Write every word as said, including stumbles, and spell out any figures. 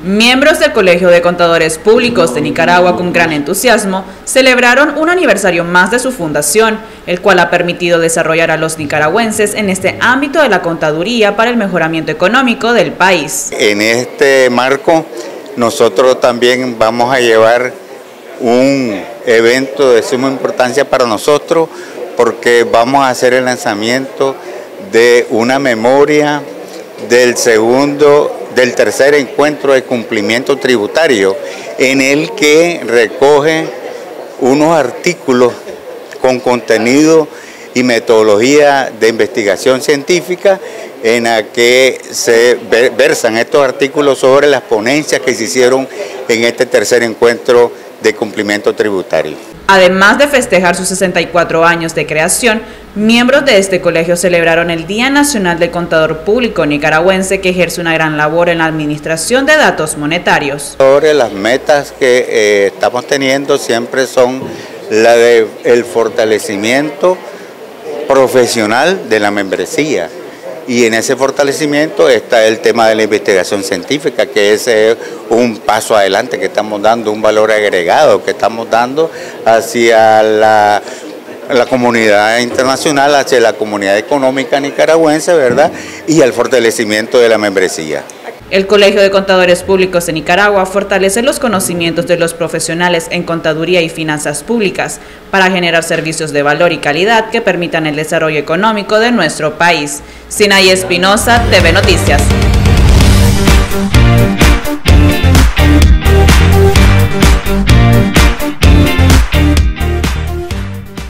Miembros del Colegio de Contadores Públicos de Nicaragua, con gran entusiasmo, celebraron un aniversario más de su fundación, el cual ha permitido desarrollar a los nicaragüenses en este ámbito de la contaduría para el mejoramiento económico del país. En este marco, nosotros también vamos a llevar un evento de suma importancia para nosotros, porque vamos a hacer el lanzamiento de una memoria del segundo del tercer encuentro de cumplimiento tributario, en el que recoge unos artículos con contenido y metodología de investigación científica, en la que se versan estos artículos sobre las ponencias que se hicieron en este tercer encuentro de cumplimiento tributario. Además de festejar sus sesenta y cuatro años de creación, miembros de este colegio celebraron el Día Nacional del Contador Público Nicaragüense, que ejerce una gran labor en la administración de datos monetarios. Sobre las metas que eh, estamos teniendo siempre son la de el fortalecimiento profesional de la membresía. Y en ese fortalecimiento está el tema de la investigación científica, que es un paso adelante que estamos dando, un valor agregado que estamos dando hacia la, la comunidad internacional, hacia la comunidad económica nicaragüense, ¿verdad? Y al fortalecimiento de la membresía. El Colegio de Contadores Públicos de Nicaragua fortalece los conocimientos de los profesionales en contaduría y finanzas públicas para generar servicios de valor y calidad que permitan el desarrollo económico de nuestro país. Sinaí Espinosa, T V Noticias.